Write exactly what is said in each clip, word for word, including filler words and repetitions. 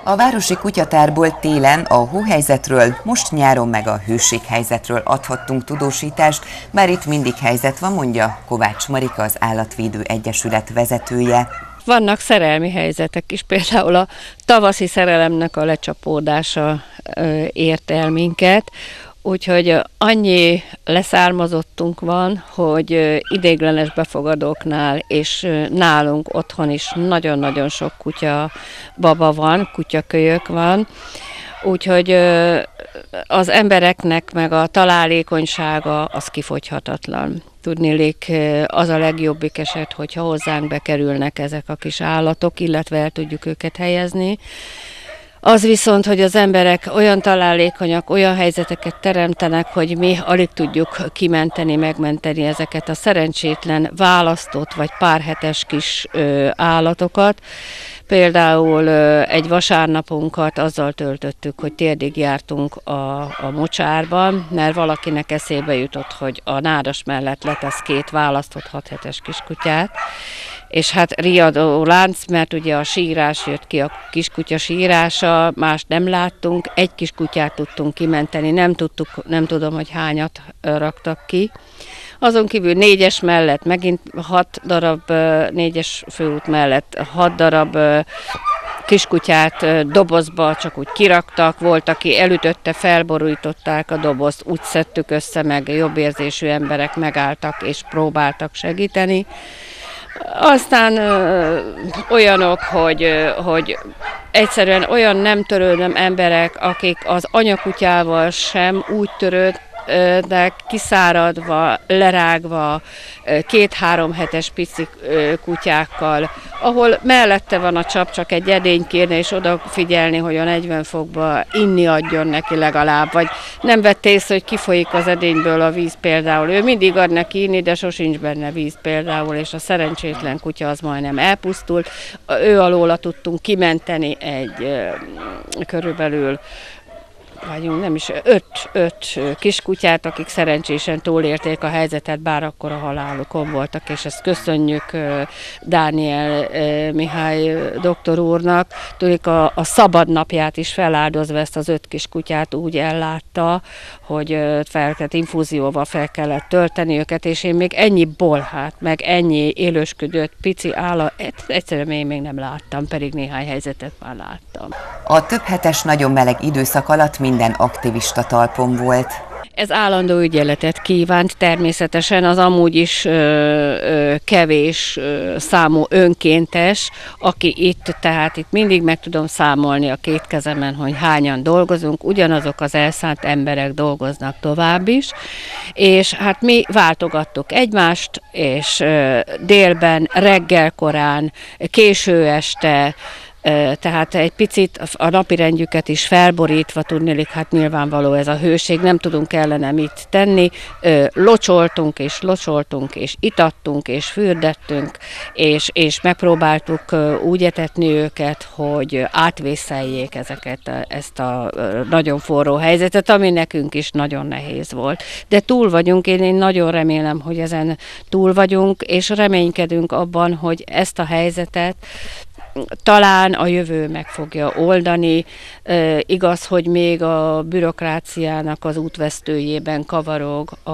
A városi kutyatárból télen a hóhelyzetről, most nyáron meg a hőséghelyzetről adhattunk tudósítást, bár itt mindig helyzet van, mondja Kovács Marika, az Állatvédő Egyesület vezetője. Vannak szerelmi helyzetek is, például a tavaszi szerelemnek a lecsapódása ért el minket, úgyhogy annyi leszármazottunk van, hogy ideiglenes befogadóknál és nálunk otthon is nagyon-nagyon sok kutya baba van, kutyakölyök van, úgyhogy az embereknek meg a találékonysága az kifogyhatatlan. Tudniillik, az a legjobbik eset, hogyha hozzánk bekerülnek ezek a kis állatok, illetve el tudjuk őket helyezni. Az viszont, hogy az emberek olyan találékonyak, olyan helyzeteket teremtenek, hogy mi alig tudjuk kimenteni, megmenteni ezeket a szerencsétlen választott vagy párhetes kis ö, állatokat. Például ö, egy vasárnapunkat azzal töltöttük, hogy térdig jártunk a, a mocsárban, mert valakinek eszébe jutott, hogy a nádas mellett letesz két választott hat hetes kiskutyát, és hát riadó lánc, mert ugye a sírás jött ki, a kiskutya sírása, más nem láttunk, egy kiskutyát tudtunk kimenteni, nem tudtuk, nem tudom, hogy hányat raktak ki. Azon kívül négyes mellett, megint hat darab, négyes főút mellett hat darab kiskutyát dobozba csak úgy kiraktak, volt, aki elütötte, felborították a dobozt, úgy szedtük össze, meg jobb érzésű emberek megálltak és próbáltak segíteni. Aztán ö, olyanok, hogy, ö, hogy egyszerűen olyan nem törődöm emberek, akik az anyakutyával sem úgy törődnek, kiszáradva, lerágva, két-három hetes pici kutyákkal, ahol mellette van a csap, csak egy edény kérne, és odafigyelni, hogy a negyven fokba inni adjon neki legalább, vagy nem vette észre, hogy kifolyik az edényből a víz például. Ő mindig ad neki inni, de sosincs benne víz például, és a szerencsétlen kutya az majdnem elpusztult. Ő alóla tudtunk kimenteni egy körülbelül vagyunk, nem is, öt, öt kiskutyát, akik szerencsésen túlélték a helyzetet, bár akkor a halálukon voltak, és ezt köszönjük Dániel Mihály doktor úrnak. Tudjuk, a, a szabad napját is feláldozva ezt az öt kiskutyát úgy ellátta, hogy fel kellett, infúzióval fel kellett tölteni őket, és én még ennyi bolhát, meg ennyi élősködött pici állat, egyszerűen én még nem láttam, pedig néhány helyzetet már láttam. A több hetes nagyon meleg időszak alatt minden aktivista talpon volt. Ez állandó ügyeletet kívánt, természetesen az amúgy is ö, ö, kevés ö, számú önkéntes, aki itt, tehát itt mindig meg tudom számolni a két kezemen, hogy hányan dolgozunk, ugyanazok az elszánt emberek dolgoznak tovább is, és hát mi váltogattuk egymást, és ö, délben, reggel korán, késő este, tehát egy picit a napirendjüket is felborítva, tudnélik, hát nyilvánvaló ez a hőség, nem tudunk ellene mit tenni, locsoltunk és locsoltunk, és itattunk, és fürdettünk, és, és megpróbáltuk úgy etetni őket, hogy átvészeljék ezeket, ezt a nagyon forró helyzetet, ami nekünk is nagyon nehéz volt. De túl vagyunk, én, én nagyon remélem, hogy ezen túl vagyunk, és reménykedünk abban, hogy ezt a helyzetet talán a jövő meg fogja oldani. E, igaz, hogy még a bürokráciának az útvesztőjében kavarog a,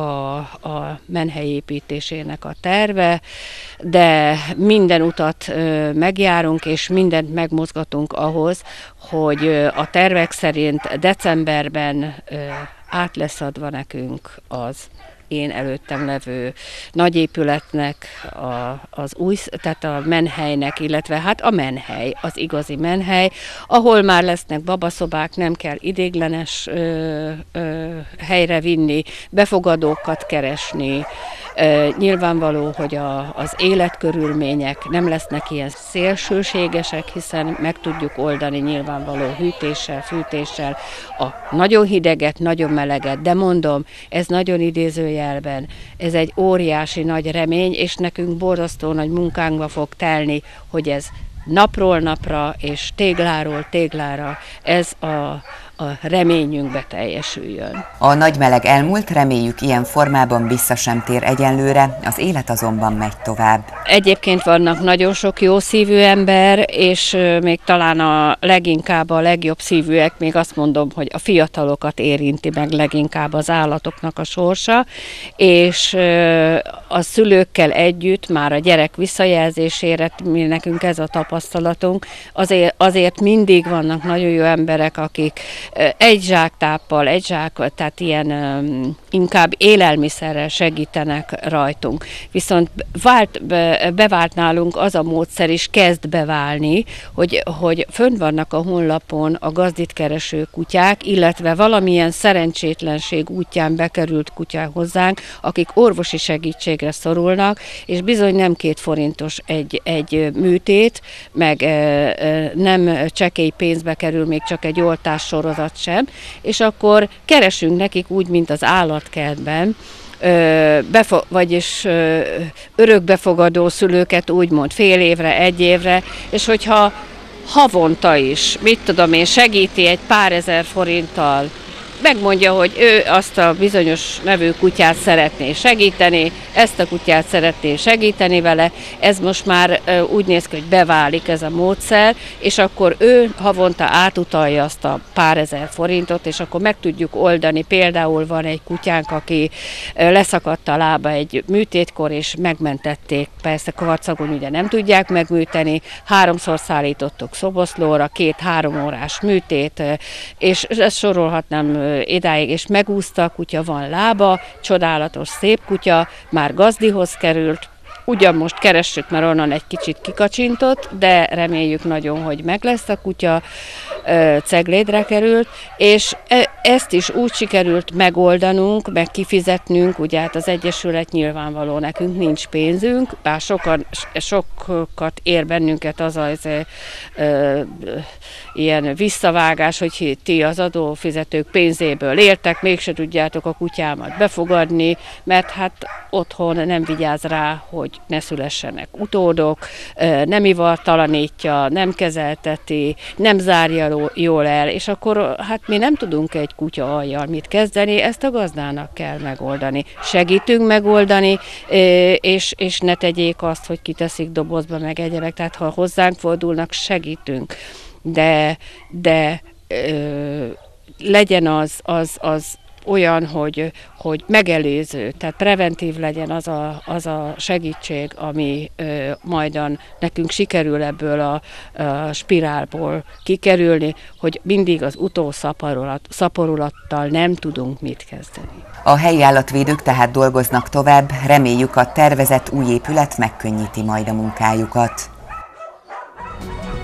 a menhely építésének a terve, de minden utat e, megjárunk, és mindent megmozgatunk ahhoz, hogy a tervek szerint decemberben e, át lesz adva nekünk az én előttem levő nagyépületnek, a, az új, tehát a menhelynek, illetve hát a menhely, az igazi menhely, ahol már lesznek babaszobák, nem kell idéglenes ö, ö, helyre vinni, befogadókat keresni. Ö, nyilvánvaló, hogy a, az életkörülmények nem lesznek ilyen szélsőségesek, hiszen meg tudjuk oldani nyilvánvaló hűtéssel, fűtéssel a nagyon hideget, nagyon meleget, de mondom, ez nagyon idézőjelben, ez egy óriási nagy remény, és nekünk borzasztó nagy munkánkba fog telni, hogy ez napról napra és tégláról téglára ez a, a reményünk beteljesüljön. A nagy meleg elmúlt, reméljük ilyen formában vissza sem tér egyenlőre, az élet azonban megy tovább. Egyébként vannak nagyon sok jó szívű ember, és még talán a leginkább a legjobb szívűek, még azt mondom, hogy a fiatalokat érinti meg leginkább az állatoknak a sorsa, és a szülőkkel együtt már a gyerek visszajelzésére, mi nekünk ez a tapasztalatunk, azért, azért mindig vannak nagyon jó emberek, akik egy zsák táppal, egy zsák, tehát ilyen inkább élelmiszerrel segítenek rajtunk. Viszont vált, bevált nálunk az a módszer is, kezd beválni, hogy, hogy fönn vannak a honlapon a gazdit kereső kutyák, illetve valamilyen szerencsétlenség útján bekerült kutyák hozzánk, akik orvosi segítségre szorulnak, és bizony nem két forintos egy, egy műtét, meg nem csekély pénzbe kerül még csak egy oltás sorozat sem, és akkor keresünk nekik úgy, mint az állatkertben, Befo- vagyis ö, örökbefogadó szülőket úgymond fél évre, egy évre, és hogyha havonta is, mit tudom én, segíti egy pár ezer forinttal, megmondja, hogy ő azt a bizonyos nevű kutyát szeretné segíteni, ezt a kutyát szeretné segíteni vele, ez most már úgy néz ki, hogy beválik ez a módszer, és akkor ő havonta átutalja azt a pár ezer forintot, és akkor meg tudjuk oldani. Például van egy kutyánk, aki leszakadt a lába egy műtétkor, és megmentették, persze karcagon ugye nem tudják megműteni, háromszor szállítottuk szoboszlóra, két-három órás műtét, és ezt sorolhatnám idáig, és megúszta a kutya, van lába, csodálatos, szép kutya, már gazdihoz került, ugyan most keressük, mert onnan egy kicsit kikacsintott, de reméljük nagyon, hogy meg lesz a kutya, ceglédre került, és ezt is úgy sikerült megoldanunk, meg kifizetnünk, ugye hát az Egyesület nyilvánvaló, nekünk nincs pénzünk, bár sokan, sokat ér bennünket az az e, e, ilyen visszavágás, hogy ti az adófizetők pénzéből éltek, mégse tudjátok a kutyámat befogadni, mert hát otthon nem vigyáz rá, hogy ne szülessenek utódok, nem ivartalanítja, nem kezelteti, nem zárja jól el, és akkor hát mi nem tudunk egy kutya aljjal mit kezdeni, ezt a gazdának kell megoldani. Segítünk megoldani, és, és ne tegyék azt, hogy kiteszik dobozba meg egyebek, tehát ha hozzánk fordulnak, segítünk, de, de ö, legyen az, az, az olyan, hogy, hogy megelőző, tehát preventív legyen az a, az a segítség, ami ö, majdan nekünk sikerül ebből a, a spirálból kikerülni, hogy mindig az utószaporulat, szaporulattal nem tudunk mit kezdeni. A helyi állatvédők tehát dolgoznak tovább, reméljük a tervezett új épület megkönnyíti majd a munkájukat.